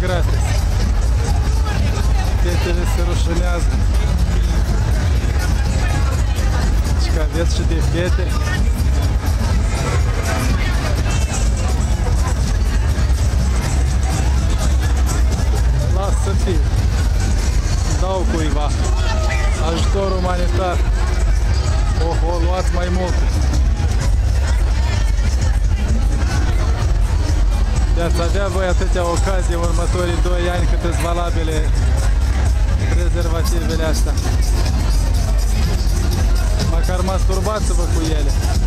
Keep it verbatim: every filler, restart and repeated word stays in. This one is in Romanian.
gratis. Fetele se rușinează. Și că aveți și de fete. Las să fie. Dau cuiva ajutor umanitar. Oho, luați mai multe. De-ați avea voi atâtea ocazii în următorii doi ani cât îți valabile prezervativele astea. Măcar masturbați-vă cu ele.